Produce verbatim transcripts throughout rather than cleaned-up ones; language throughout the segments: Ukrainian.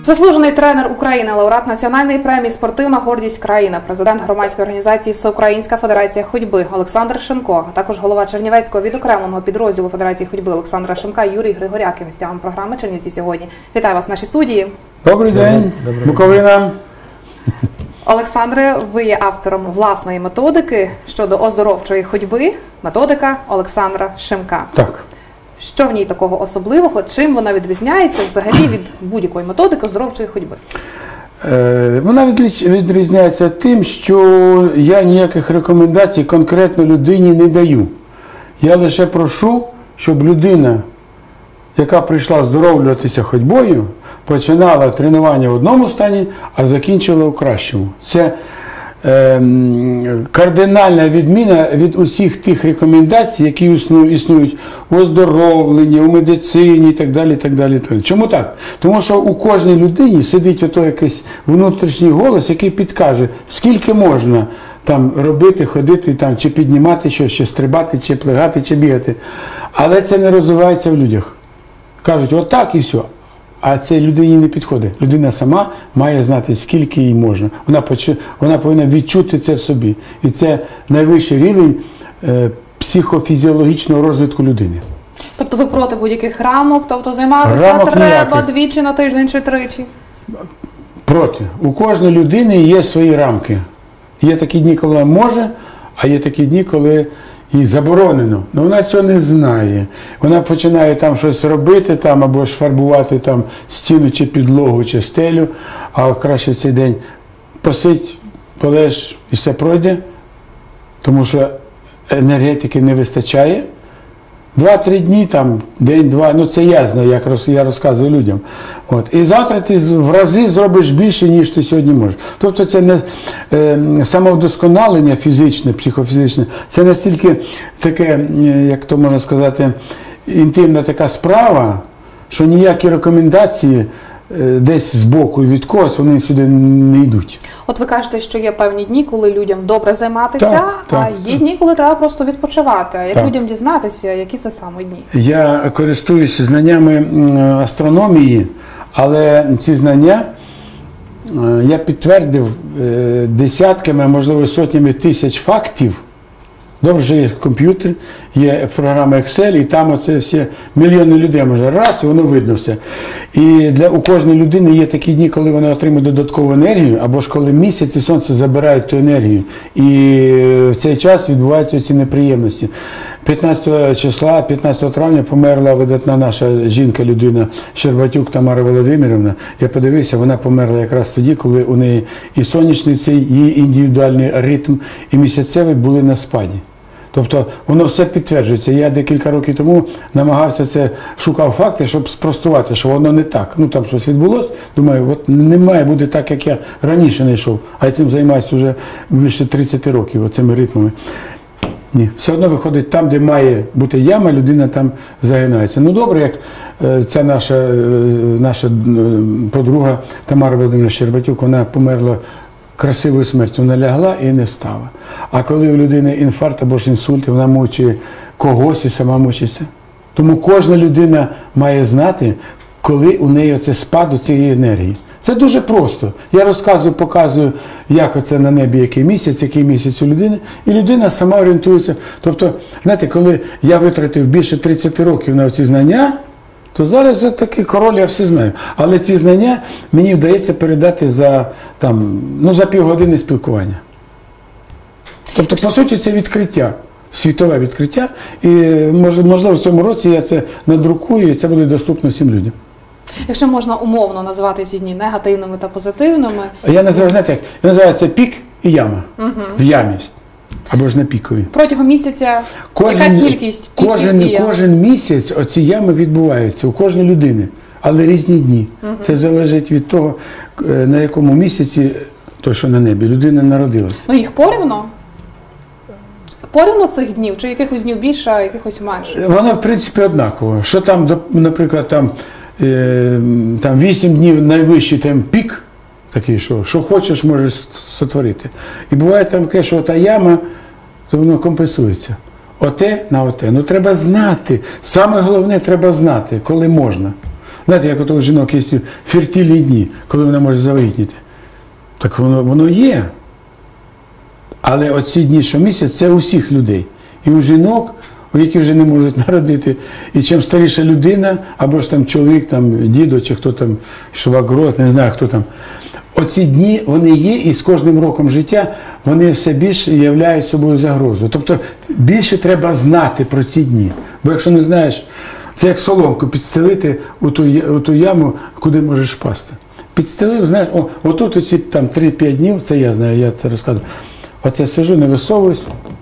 Заслужений тренер України, лауреат національної премії «Спортивна гордість країни», президент громадської організації «Всеукраїнська федерація ходьби» Олександр Шимко, а також голова Чернівецького відокремленого підрозділу Федерації ходьби Олександра Шимка Юрій Григоряк є гостями програми «Чернівці сьогодні». Вітаю вас в нашій студії. Добрий день, Буковина. Олександре, ви є автором власної методики щодо оздоровчої ходьби, методика Олександра Шимка. Так. Що в ній такого особливого, чим вона відрізняється взагалі від будь-якої методики оздоровчої ходьби? Е, вона відрізняється тим, що я ніяких рекомендацій конкретно людині не даю. Я лише прошу, щоб людина, яка прийшла оздоровлюватися ходьбою, починала тренування в одному стані, а закінчила у кращому. Це е, кардинальна відміна від усіх тих рекомендацій, які існують у оздоровленні, у медицині і так далі, так далі. Чому так? Тому що у кожній людині сидить ото якийсь внутрішній голос, який підкаже, скільки можна там робити, ходити, там, чи піднімати щось, чи стрибати, чи плигати, чи бігати. Але це не розвивається в людях. Кажуть, отак і все. А це людині не підходить. Людина сама має знати, скільки їй можна. Вона, поч... Вона повинна відчути це в собі. І це найвищий рівень е, психофізіологічного розвитку людини. Тобто ви проти будь-яких рамок, тобто займатися Рамок треба ніяких. двічі на тиждень чи тричі? Проти. У кожної людини є свої рамки. Є такі дні, коли вона може, а є такі дні, коли їй заборонено. Але вона цього не знає. Вона починає там щось робити, там, або ж фарбувати там, стіну, чи підлогу, чи стелю, а краще в цей день посидь, полеж і все пройде, тому що енергетики не вистачає. Два-три дні, там, день-два, ну це я знаю, як роз, я розказую людям. От. І завтра ти в рази зробиш більше, ніж ти сьогодні можеш. Тобто це не е, самовдосконалення фізичне, психофізичне, це настільки таке, як то можна сказати, інтимна така справа, що ніякі рекомендації е, десь збоку і від когось вони сюди не йдуть. От ви кажете, що є певні дні, коли людям добре займатися, так, а так, є так. дні, коли треба просто відпочивати. А як так. людям дізнатися, які це саме дні? Я користуюся знаннями астрономії, але ці знання я підтвердив десятками, а можливо сотнями тисяч фактів. Добре, що є комп'ютер, є програма Excel, і там оце всі мільйони людей може раз, і воно видно все. І для, у кожної людини є такі дні, коли вона отримує додаткову енергію, або ж коли місяць і сонце забирають ту енергію. І в цей час відбуваються ці неприємності. п'ятнадцятого числа, п'ятнадцятого травня померла видатна наша жінка-людина Щербатюк Тамара Володимирівна. Я подивився, вона померла якраз тоді, коли у неї і сонячний цей її індивідуальний ритм, і місяцевий були на спаді. Тобто воно все підтверджується. Я декілька років тому намагався це, шукав факти, щоб спростувати, що воно не так. Ну там щось відбулося, думаю, от не має бути так, як я раніше не йшов, а я цим займаюся вже більше тридцяти років, оцими ритмами. Ні, все одно виходить там, де має бути яма, людина там загинається. Ну добре, як е, ця наша, е, наша е, подруга Тамара Володимирівна Щербатюк, вона померла красивою смертю, вона лягла і не встала. А коли у людини інфаркт або ж інсульт, вона мучить когось і сама мучиться. Тому кожна людина має знати, коли у неї оце спад цієї енергії. Це дуже просто. Я розказую, показую, як оце на небі, який місяць, який місяць у людини, і людина сама орієнтується. Тобто, знаєте, коли я витратив більше тридцяти років на ці знання, то зараз я такий король, я все знаю. Але ці знання мені вдається передати за, там, ну, за півгодини спілкування. Тобто, по суті, це відкриття, світове відкриття, і можливо в цьому році я це надрукую, і це буде доступно всім людям. Якщо можна умовно назвати ці дні негативними та позитивними. Я називаю, знаєте як? Я називаю це пік і яма. Угу. В ямі. Або ж на пікові. Протягом місяця кожен, яка кількість піків кожен, і ям? Кожен місяць оці ями відбуваються у кожної людини, але різні дні. Угу. Це залежить від того, на якому місяці, то що на небі, людина народилася. Ну їх порівно? Порівно цих днів? Чи якихось днів більше, а якихось менше? Воно в принципі однаково. Що там, наприклад, там там вісім днів найвищий там пік, такий, що, що хочеш, можеш сотворити. І буває там таке, що та яма, то воно компенсується. Оте на оте. Ну треба знати. Саме головне, треба знати, коли можна. Знаєте, як у жінок є фертильні дні, коли вона може завагітніти. Так воно, воно є. Але оці дні щомісяць – це у всіх людей. І у жінок, у які вже не можуть народити. І чим старіша людина, або ж там чоловік, там, дідо, чи хто там, швагро, не знаю, хто там. Оці дні, вони є, і з кожним роком життя вони все більше являють собою загрозу. Тобто більше треба знати про ці дні. Бо якщо не знаєш, це як соломку підстелити у ту, у ту яму, куди можеш впасти. Підстелив, знаєш, о, отут оці там три-п'ять днів, це я знаю, я це розказую. От я сижу, не висовуюсь,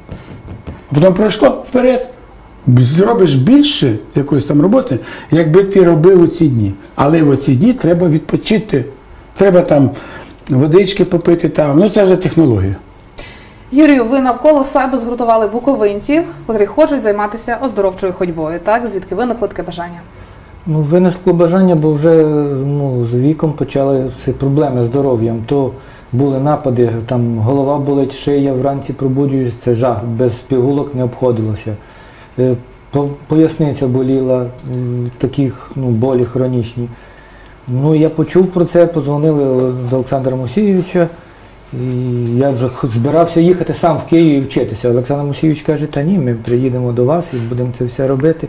а потім пройшло вперед. Зробиш більше якоїсь там роботи, якби ти робив у ці дні. Але в ці дні треба відпочити. Треба там водички попити там. Ну це вже технологія. Юрію, ви навколо себе згуртували буковинців, котрі хочуть займатися оздоровчою ходьбою. Так? Звідки виникло таке бажання? Ну, виникло бажання, бо вже ну, з віком почалися проблеми з здоров'ям. То були напади, там голова болить, шия, вранці пробуджуюсь, це жах, без пігулок не обходилося. Е, по- Поясниця боліла, м, таких ну, болі хронічні. Ну, я почув про це, подзвонили до Олександра Мусійовича, і я вже х- збирався їхати сам в Київ і вчитися. Олександр Мусійович каже, та ні, ми приїдемо до вас і будемо це все робити.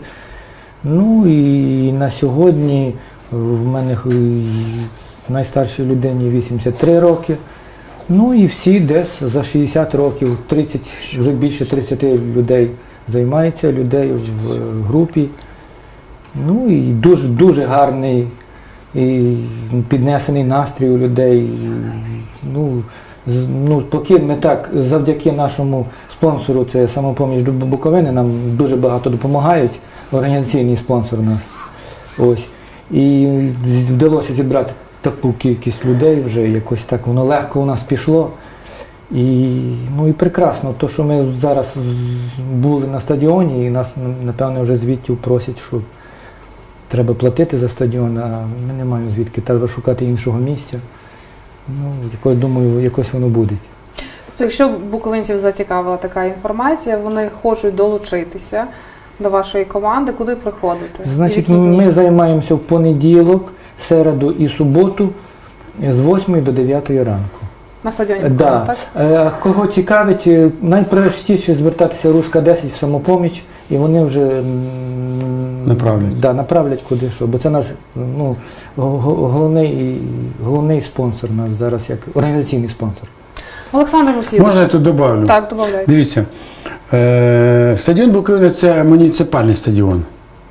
Ну і на сьогодні в мене х- найстаршій людині вісімдесят три роки. Ну і всі десь за шістдесят років, тридцять, вже більше тридцять людей займається, людей в е, групі. Ну і дуже, дуже гарний і піднесений настрій у людей. І, Ну, з- ну, поки ми так, завдяки нашому спонсору, це «Самопоміч Буковини», нам дуже багато допомагають, організаційний спонсор у нас. Ось. І з- вдалося зібрати таку кількість людей вже, якось так воно легко у нас пішло. І, ну, і прекрасно, то, що ми зараз з- були на стадіоні, і нас, напевно, вже звідти просять, що треба платити за стадіон, а ми не маємо звідки, треба шукати іншого місця. Ну, якось, думаю, якось воно буде. Тобто, якщо буковинців зацікавила така інформація, вони хочуть долучитися до вашої команди, куди приходити? Значить, І в які дні? ми займаємося в понеділок, середу і суботу з восьмої до дев'ятої ранку. На стадіоні Да. Буковина, так? Е, Кого цікавить, е, найпростіше звертатися Руська десять в «Самопоміч», і вони вже м, Направлять. Да, направлять куди що. Бо це нас ну, го- го- головний, головний спонсор нас зараз, як організаційний спонсор. Олександр Мусійович. Можна я тут добавлю? Так, додавайте. Дивіться, е, стадіон Буковина – це муніципальний стадіон.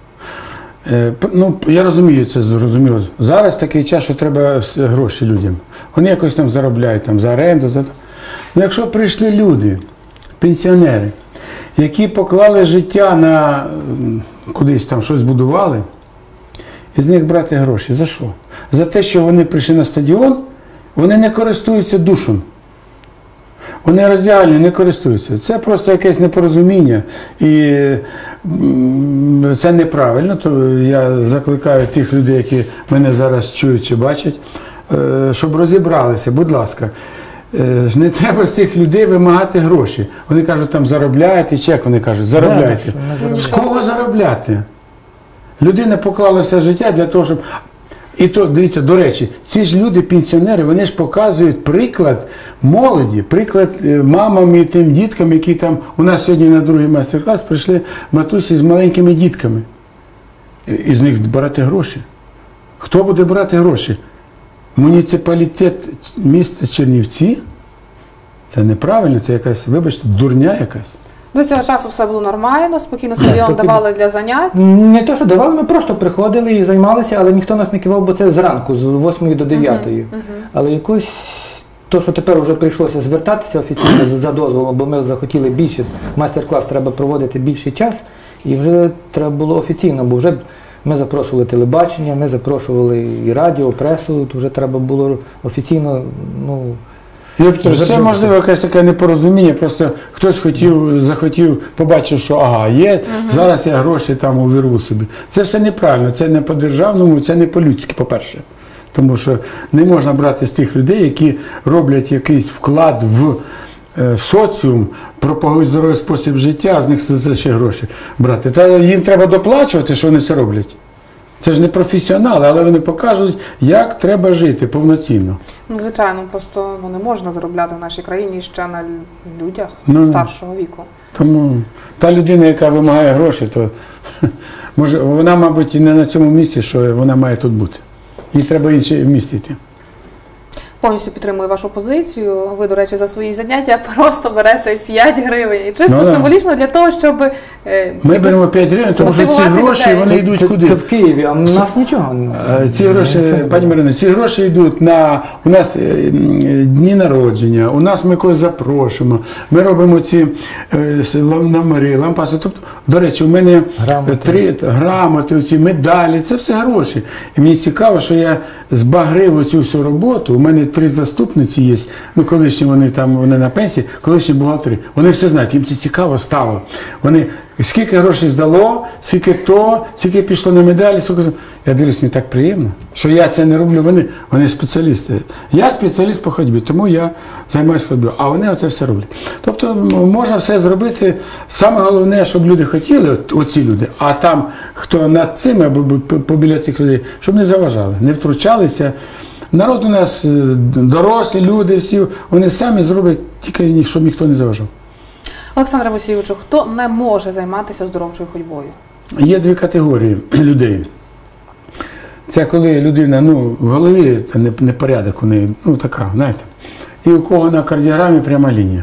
Е, п- ну, я розумію, це зрозуміло. Зараз такий час, що треба вс- гроші людям. Вони якось там заробляють там, за оренду. За... Ну, якщо прийшли люди, пенсіонери, які поклали життя на м, кудись там щось будували, і з них брати гроші. За що? За те, що вони прийшли на стадіон, вони не користуються душем. Вони роздягальні не користуються. Це просто якесь непорозуміння. І м, це неправильно. То я закликаю тих людей, які мене зараз чують чи бачать, е, щоб розібралися, будь ласка. Е, Не треба з цих людей вимагати гроші. Вони кажуть, там заробляйте, чек, вони кажуть, заробляйте. Да, що ми заробляємо. З кого заробляти? Людина поклала все життя для того, щоб. І то, дивіться, до речі, ці ж люди, пенсіонери, вони ж показують приклад молоді, приклад е, мамам і тим діткам, які там у нас сьогодні на другий майстер-клас прийшли матусі з маленькими дітками. І- І з них брати гроші. Хто буде брати гроші? Муніципалітет міста Чернівці? Це неправильно, це якась, вибачте, дурня якась. До цього часу все було нормально, спокійно стадіон поки- давали для занять. Не те, що давали, ми просто приходили і займалися, але ніхто нас не кивав, бо це зранку, з восьмої до дев'ятої. Але якось то, що тепер вже прийшлося звертатися офіційно за- за дозволом, бо ми захотіли більше, майстер-клас треба проводити більший час, і вже треба було офіційно, бо вже ми запрошували телебачення, ми запрошували і радіо, пресу, то вже треба було офіційно, ну, Тобто, це Звернутися. можливо якесь таке непорозуміння, просто хтось хотів, захотів, побачив, що ага, є, зараз я гроші там увірву собі. Це все неправильно, це не по-державному, це не по-людськи, по-перше. Тому що не можна брати з тих людей, які роблять якийсь вклад в, е, в соціум, пропагують здоровий спосіб життя, а з них за ще гроші брати. Та їм треба доплачувати, що вони це роблять. Це ж не професіонали, але вони покажуть, як треба жити повноцінно. Ну, звичайно, просто ну, не можна заробляти в нашій країні ще на людях Ну, старшого віку. Тому та людина, яка вимагає гроші, то може, вона, мабуть, і не на цьому місці, що вона має тут бути. Їй треба інше місце йти. Повністю підтримую вашу позицію. Ви, до речі, за свої заняття просто берете п'ять гривень. І чисто Ну, да. символічно для того, щоб е, Ми якось беремо п'ять гривень, тому що ці змотивувати гроші, людей. вони йдуть це, куди? це в Києві, а в нас нічого. Е, Ці гроші, Нічого. пані Марино, ці гроші йдуть на, у нас е, м, дні народження, у нас ми когось запрошуємо, ми робимо ці е, с- лам- номери, лампаси. Тобто, до речі, у мене Грамоти. три т- грамоти, ці медалі, це все гроші. І мені цікаво, що я збагрив оцю всю роботу, у мене три заступниці є, ну колишні вони там, вони на пенсії, колишні бухгалтери, вони все знають, їм це цікаво стало. Вони скільки грошей здало, скільки то, скільки пішло на медалі, скільки... Я дивлюсь, мені так приємно, що я це не роблю, вони, вони спеціалісти. Я спеціаліст по ходьбі, тому я займаюся ходьбою, а вони оце все роблять. Тобто м, можна все зробити, саме головне, щоб люди хотіли, от- оці люди, а там, хто над цим, або б- п- побіля цих людей, щоб не заважали, не втручалися. Народ у нас е, дорослі люди всі, вони самі зроблять, тільки ні- щоб ніхто не заважав. Олександре Мосійовичу, хто не може займатися оздоровчою ходьбою? Є дві категорії людей. Це коли людина, ну, в голові та не- непорядок у неї, ну така, знаєте. І у кого на кардіограмі пряма лінія.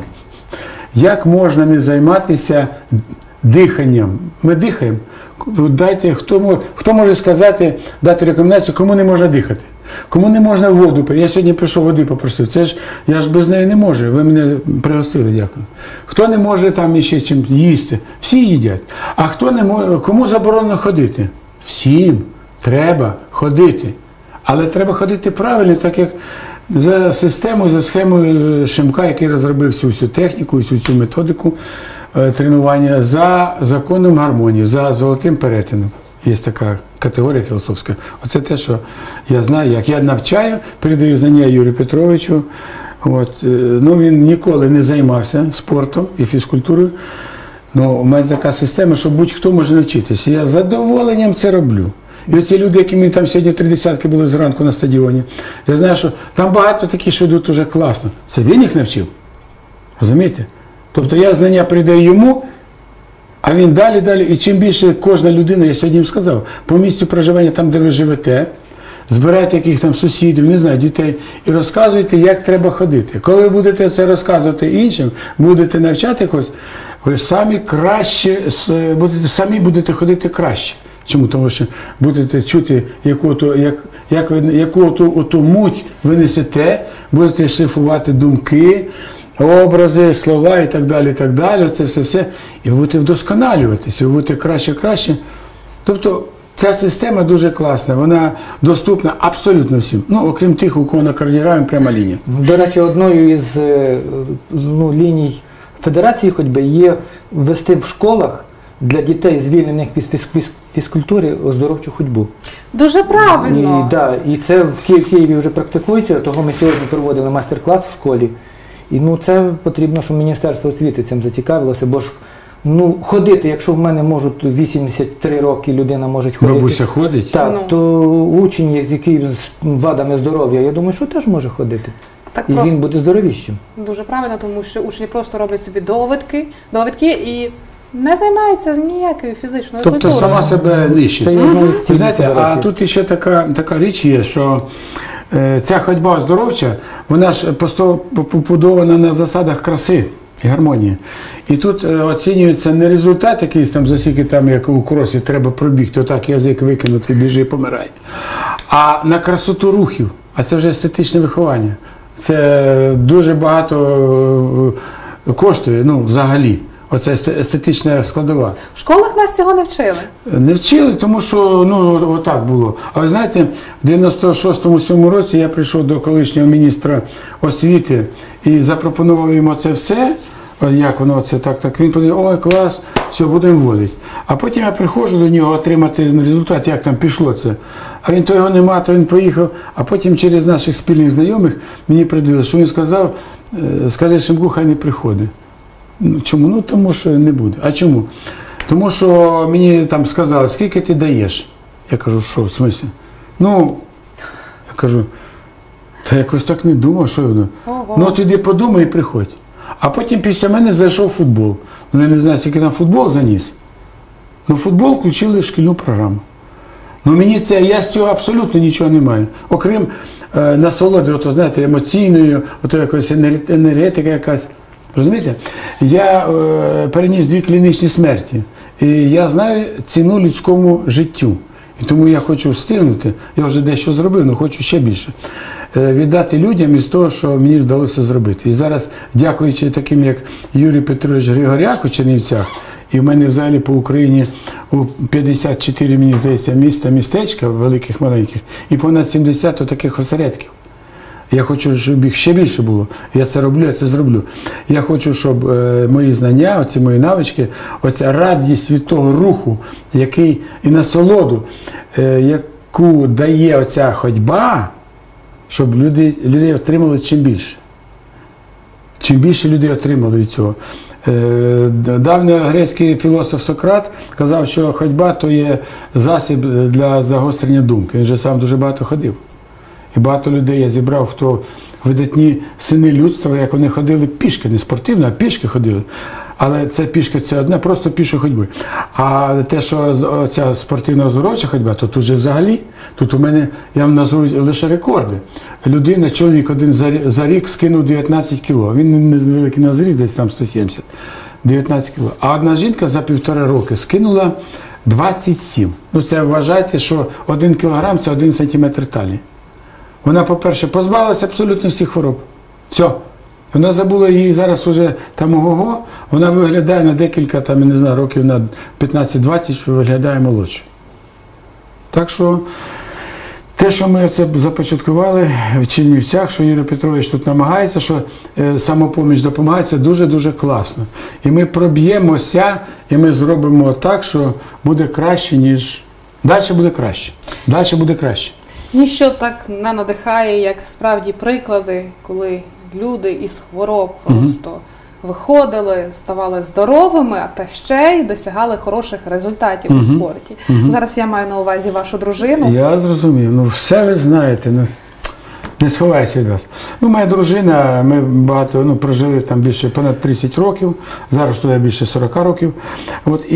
Як можна не займатися диханням? Ми дихаємо. Дайте, хто, може, хто може сказати, дати рекомендацію, кому не можна дихати? Кому не можна воду пити? Я сьогодні прийшов води попросив. Це ж я ж без неї не можу. Ви мене пригостили, дякую. Хто не може там іще чим їсти? Всі їдять. А хто не може, кому заборонено ходити? Всім треба ходити. Але треба ходити правильно, так як за системою, за схемою Шимка, який розробив всю всю техніку, всю цю методику е, тренування, за законом гармонії, за золотим перетином. Є така категорія філософська. Оце те, що я знаю, як я навчаю, передаю знання Юрію Петровичу. От, е, ну, він ніколи не займався спортом і фізкультурою. Ну, у мене така система, що будь-хто може навчитися. Я з задоволенням це роблю. І оці люди, які мені там сьогодні три десятки були зранку на стадіоні, я знаю, що там багато таких, що йдуть уже класно. Це він їх навчив. Розумієте? Тобто я знання передаю йому, а він далі, далі. І чим більше кожна людина, я сьогодні їм сказав, по місцю проживання, там, де ви живете, збирайте яких там сусідів, не знаю, дітей, і розказуйте, як треба ходити. Коли ви будете це розказувати іншим, будете навчати когось, ви самі краще, с- будете, самі будете ходити краще. Чому? Тому що будете чути, яку то, як, як ви, яку то, оту муть ви несете, будете шліфувати думки, образи, слова і так далі, і так далі. Це все, все. І ви будете вдосконалюватися, ви будете краще, краще. Тобто ця система дуже класна, вона доступна абсолютно всім. Ну, окрім тих, у кого на кардіограмі пряма лінія. До речі, одною із е, ну, ліній Федерації ходьби є ввести в школах для дітей, звільнених від фіз- фіз- фізкультури, оздоровчу ходьбу. Дуже правильно. І, да, і це в Ки- Києві вже практикується, того ми сьогодні проводили майстер-клас в школі. І ну, це потрібно, щоб Міністерство освіти цим зацікавилося, бо ж ну, ходити, якщо в мене можуть вісімдесят три роки людина може ходити. Бабуся ходить? Так, Ну. то учень, який з вадами здоров'я, я думаю, що теж може ходити. Так І просто він буде здоровіщим. дуже правильно, тому що учні просто роблять собі довідки, довідки і не займаються ніякою фізичною Тобто культурою. сама себе нищить. Це є одна із Ви цілей знаєте, а Федерації. тут ще така, така річ є, що е, ця ходьба оздоровча, вона ж посто- побудована на засадах краси і гармонії. І тут е, оцінюється не результат якийсь там, за скільки там, як у кросі, треба пробігти, отак язик викинути, біжи і помирай. А на красоту рухів, а це вже естетичне виховання. Це дуже багато е, коштує, ну, взагалі. Оце есте- естетична складова. В школах нас цього не вчили. Не вчили, тому що ну отак було. А ви знаєте, в дев'яносто шостому сьомому році я прийшов до колишнього міністра освіти і запропонував йому це все. О, як воно це так, так. Він подивив, ой, клас, все, будемо вводити. А потім я приходжу до нього отримати результат, як там пішло це. А він то його нема, то він поїхав. А потім через наших спільних знайомих мені придивили, що він сказав, е, скажи Шимку, хай не приходить. Ну, чому? Ну, тому що не буде. А чому? Тому що мені там сказали, скільки ти даєш. Я кажу, що, в смислі? Ну, я кажу, та якось так не думав, що я буду. Ого. Ну, от іди подумай і приходь. А потім після мене зайшов футбол. Ну, я не знаю, скільки там футбол заніс. Ну, футбол включили в шкільну програму. Ну, мені це, я з цього абсолютно нічого не маю. Окрім е, насолоди, ото, знаєте, емоційної, ото якоїсь енер- енергетика якась. Розумієте? Я е, переніс дві клінічні смерті. І я знаю ціну людському життю. І тому я хочу встигнути, я вже дещо зробив, але хочу ще більше. Е, віддати людям із того, що мені вдалося зробити. І зараз, дякуючи таким, як Юрій Петрович Григоряк у Чернівцях, і в мене взагалі по Україні у п'ятдесят чотири, мені здається, міста, містечка, великих, маленьких, і понад сімдесят таких осередків. Я хочу, щоб їх ще більше було. Я це роблю, я це зроблю. Я хочу, щоб е, мої знання, оці мої навички, оця радість від того руху, який і насолоду, е, яку дає оця ходьба, щоб люди, людей отримали чим більше. Чим більше людей отримали від цього. Е, давньогрецький філософ Сократ казав, що ходьба – то є засіб для загострення думки. Він же сам дуже багато ходив. І багато людей я зібрав, хто видатні сини людства, як вони ходили пішки, не спортивно, а пішки ходили. Але це пішка – це одне, просто пішої ходьби. А те, що ця спортивна оздоровча ходьба, то тут же взагалі, тут у мене, я вам назву лише рекорди. Людина, чоловік один за, за рік скинув дев'ятнадцять кіло. Він не великий на зріст, десь там сто сімдесят. дев'ятнадцять кіло. А одна жінка за півтора роки скинула двадцять сім. Ну це вважайте, що один кілограм – це один сантиметр талії. Вона, по-перше, позбавилася абсолютно всіх хвороб. Все. Вона забула її зараз уже там ого-го, вона виглядає на декілька, там, я не знаю, років на п'ятнадцять-двадцять виглядає молодше. Так що те, що ми це започаткували в Чернівцях, що Юрій Петрович тут намагається, що е, самопоміч допомагає, це дуже-дуже класно. І ми проб'ємося, і ми зробимо так, що буде краще, ніж... Далі буде краще. Далі буде краще. Ніщо так не надихає, як справді приклади, коли люди із хвороб просто виходили, ставали здоровими, а та ще й досягали хороших результатів у спорті. Зараз я маю на увазі вашу дружину. Я зрозумів. Ну, все ви знаєте. Ну, не сховайся від вас. Ну, моя дружина, ми багато, ну, прожили там більше понад тридцять років, зараз туди більше сорок років. От,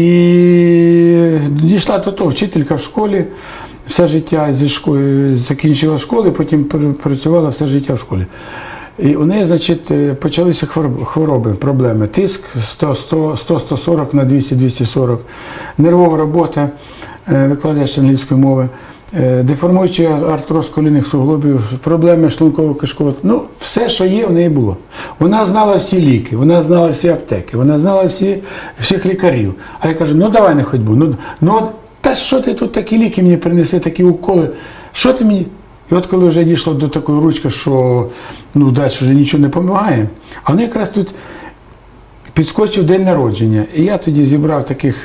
і дійшла до того, вчителька в школі, все життя зі школи, закінчила школу, потім працювала все життя в школі. І у неї, значить, почалися хвороби, проблеми. Тиск сто сто сорок на двісті двісті сорок, нервова робота, викладач англійської мови, деформуючий артроз колінних суглобів, проблеми шлунково-кишкового. Ну, все, що є, в неї було. Вона знала всі ліки, вона знала всі аптеки, вона знала всі, всіх лікарів. А я кажу, ну давай на ходьбу, ну, ну та що ти тут такі ліки мені принеси, такі уколи, що ти мені? І от коли вже дійшло до такої ручки, що ну, далі вже нічого не допомагає, а вони якраз тут підскочив день народження. І я тоді зібрав таких,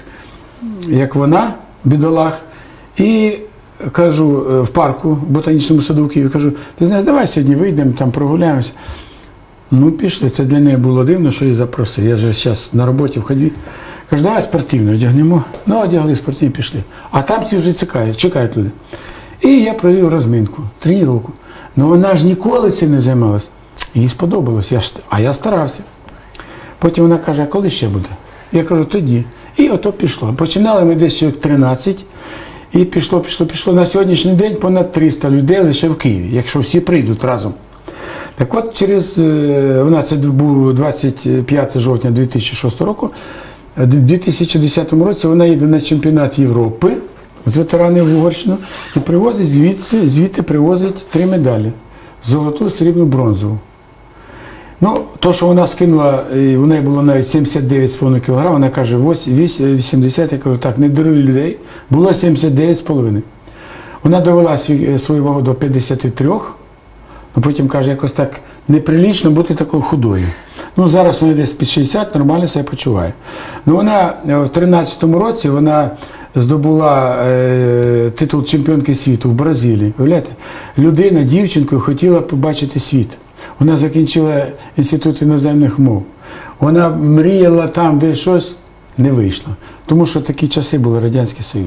як вона, бідолах, і кажу в парку, в ботанічному саду в Києві, кажу, ти знаєш, давай сьогодні вийдемо, там прогуляємося. Ну, пішли. Це для неї було дивно, що її запросив. Я ж зараз на роботі в ходьбі. Кажу, давай спортивно одягнемо. Ну, одягли спортивно, пішли. А там всі вже чекають, чекають люди. І я провів розминку, тренування. Ну вона ж ніколи цим не займалась. Їй сподобалось, я ж, а я старався. Потім вона каже, а коли ще буде? Я кажу, тоді. І ото пішло. Починали ми десь тринадцять. І пішло, пішло, пішло. На сьогоднішній день понад триста людей лише в Києві, якщо всі прийдуть разом. Так от через, вона це був двадцять п'яте жовтня дві тисячі шостого року, у дві тисячі десятому році вона їде на чемпіонат Європи з ветеранів в Угорщину і привозить звідси, звідти привозить три медалі. Золоту, срібну, бронзову. Ну, то, що вона скинула, і у неї було навіть сімдесят дев'ять з половиною кілограм, вона каже, вісімдесят, я кажу, так, не даруй людей, було сімдесят дев'ять з половиною. Вона довела свій, свою вагу до п'ятдесят три, ну потім каже, якось так неприлічно бути такою худою. Ну, зараз вона десь під шістдесят, нормально себе почуває. Ну, вона в тринадцятому році, вона здобула е, титул чемпіонки світу в Бразилії. Уявляєте? Людина, дівчинкою хотіла побачити світ. Вона закінчила інститут іноземних мов. Вона мріяла там, де щось не вийшло. Тому що такі часи були, Радянський Союз.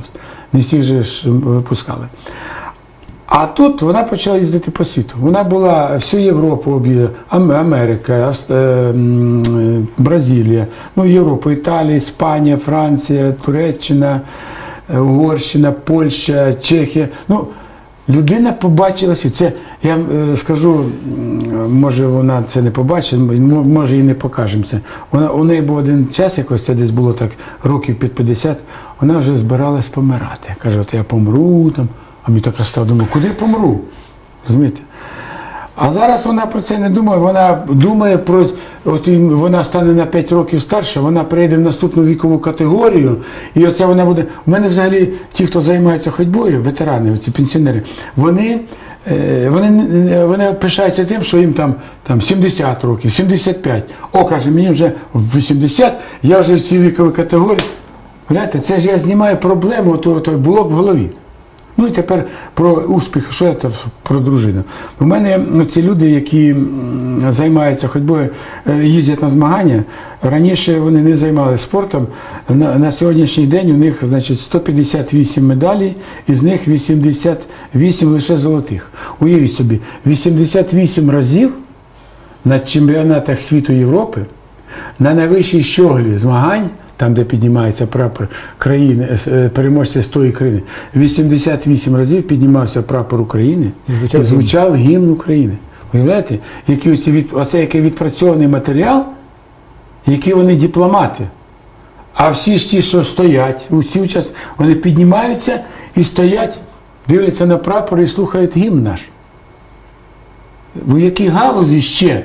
не всіх же ж випускали. А тут вона почала їздити по світу. Вона була всю Європу об'їздила, Америка, Бразилія, ну Європу, Італія, Іспанія, Франція, Туреччина, Угорщина, Польща, Чехія. Ну, людина побачила світ. Це, я скажу, може вона це не побачить, може і не покажемо це. Вона, у неї був один час, якось це десь було так, років під п'ятдесят, вона вже збиралась помирати. Каже, от я помру там. А мені так став, думаю, куди помру? Розумієте? А зараз вона про це не думає, вона думає про, от вона стане на п'ять років старша, вона перейде в наступну вікову категорію, і оце вона буде, у мене взагалі ті, хто займається ходьбою, ветерани, оці пенсіонери, вони, вони, вони пишаються тим, що їм там, там сімдесят років, сімдесят п'ять. О, каже, мені вже вісімдесят, я вже в цій віковій категорії. Знаєте, це ж я знімаю проблему, то, то було б в голові. Ну і тепер про успіх, що це про дружину. У мене ці люди, які займаються ходьбою, їздять на змагання, раніше вони не займалися спортом, на, на сьогоднішній день у них, значить, сто п'ятдесят вісім медалей, із них вісімдесят вісім лише золотих. Уявіть собі, вісімдесят вісім разів на чемпіонатах світу Європи, на найвищій щоглі змагань, там, де піднімається прапор країни, переможця з тої країни, вісімдесят вісім разів піднімався прапор України і звучав, і звучав гімн України. Уявляєте, який оці від, оце який відпрацьований матеріал, які вони дипломати. А всі ж ті, що стоять, усі участь, вони піднімаються і стоять, дивляться на прапор і слухають гімн наш. В якій галузі ще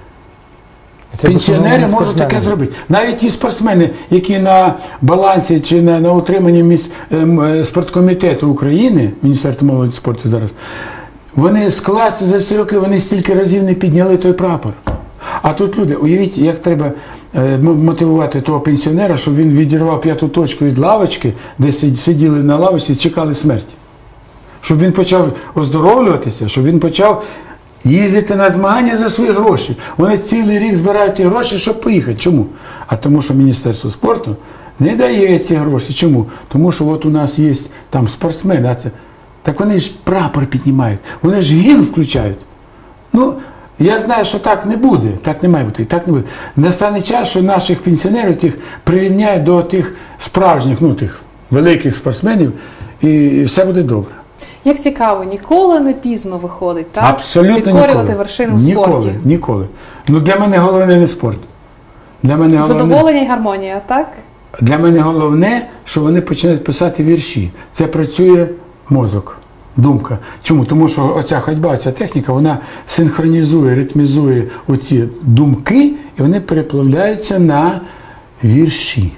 пенсіонери можуть таке зробити. Навіть ті спортсмени, які на балансі чи на, на утриманні міс, е, спорткомітету України, Міністерства молоді і спорту зараз, вони з класу за всі роки, вони стільки разів не підняли той прапор. А тут люди, уявіть, як треба е, мотивувати того пенсіонера, щоб він відірвав п'яту точку від лавочки, де сиділи на лавочці і чекали смерті. Щоб він почав оздоровлюватися, щоб він почав їздити на змагання за свої гроші. Вони цілий рік збирають ті гроші, щоб поїхати. Чому? А тому, що Міністерство спорту не дає ці гроші. Чому? Тому що от у нас є там спортсмени, а це... так вони ж прапор піднімають, вони ж гімн включають. Ну, я знаю, що так не буде, так не має бути, так не буде. Настане час, що наших пенсіонерів тих прирівняють до тих справжніх, ну тих великих спортсменів, і все буде добре. Як цікаво, ніколи не пізно виходить, так? Абсолютно підкорювати ніколи. вершини в Ніколи, спорті. ніколи. Ну для мене головне не спорт. Для мене головне, Задоволення і гармонія, так? для мене головне, що вони починають писати вірші. Це працює мозок, думка. Чому? Тому що оця ходьба, ця техніка, вона синхронізує, ритмізує оці думки, і вони переплавляються на вірші.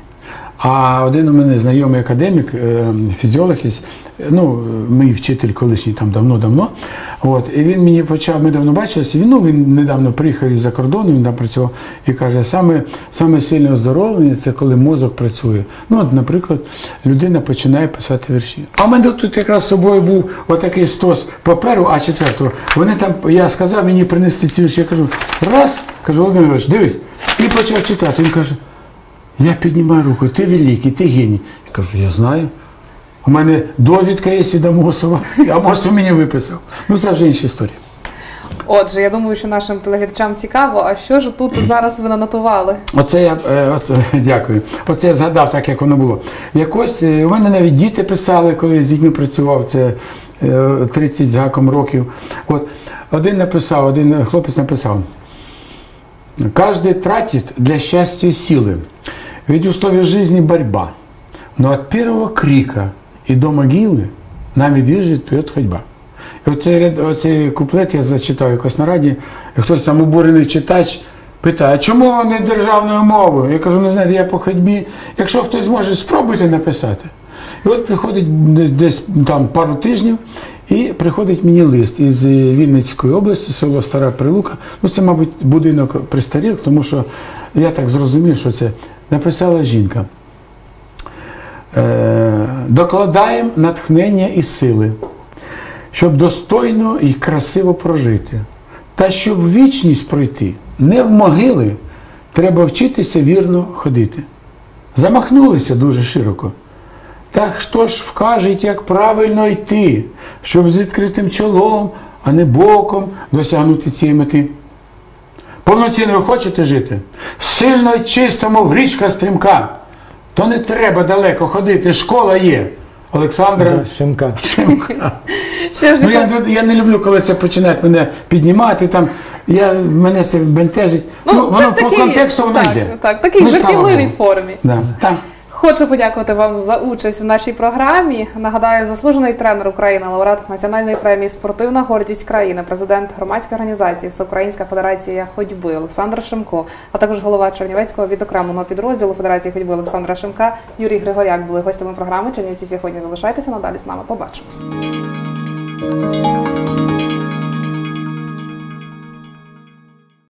А один у мене знайомий академік, фізіолог є, ну, мій вчитель колишній там давно-давно, от, і він мені почав, ми давно бачилися, він, ну, він недавно приїхав із-за кордону, він там працював, і каже, саме, саме сильне оздоровлення – це коли мозок працює. Ну, от, наприклад, людина починає писати вірші. А в мене тут якраз з собою був отакий стос паперу а чотири. Вони там, я сказав, мені принести ці вірші, я кажу, раз, кажу, Володимир Іванович, дивись, і почав читати. Він каже, я піднімаю руку, ти великий, ти геній. Я кажу, я знаю. У мене довідка є від Амосова, Амосов мені виписав. Ну, це вже інша історія. Отже, я думаю, що нашим телеглядачам цікаво, а що ж тут зараз ви нанотували? Оце я, от, дякую. Оце я згадав так, як воно було. Якось, у мене навіть діти писали, коли я з дітьми працював, це тридцять з гаком років. От, один написав, один хлопець написав, «Каждый тратит для счастья силы, ведь условия жизни борьба, но от первого крика і до могили нами движет вперед ходьба». І оцей, оцей куплет я зачитав якось на раді, і хтось там обурений читач питає, чому не державною мовою? Я кажу, не знаєте, я по ходьбі. Якщо хтось зможе, спробуйте написати. І от приходить десь там пару тижнів, і приходить мені лист із Вінницької області, село Стара Прилука. Ну це, мабуть, будинок престарілих, тому що я так зрозумів, що це написала жінка. Е, докладаємо натхнення і сили, щоб достойно і красиво прожити. Та щоб вічність пройти, не в могили, треба вчитися вірно ходити. Замахнулися дуже широко. Так хто ж вкаже, як правильно йти, щоб з відкритим чолом, а не боком досягнути цієї мети? Повноцінно ви хочете жити? Сильно й чисто, мов річка стрімка. То не треба далеко ходити, школа є. Олександра Да, Шимка. Шимка. Ще вже Ну, я, я не люблю, коли це починають мене піднімати, там, я, мене це бентежить. Ну, Ну, це воно в по такій- контексту воно так, йде. Так, в такій Ну, слава жартівливій Богу. формі. Да, так. Хочу подякувати вам за участь в нашій програмі. Нагадаю, заслужений тренер України, лауреат Національної премії «Спортивна гордість країни», президент громадської організації Всеукраїнська федерація ходьби Олександр Шимко, а також голова Чернівецького відокремленого підрозділу Федерації ходьби Олександра Шимка Юрій Григоряк були гостями програми «Чернівці сьогодні». Залишайтеся надалі з нами. Побачимось.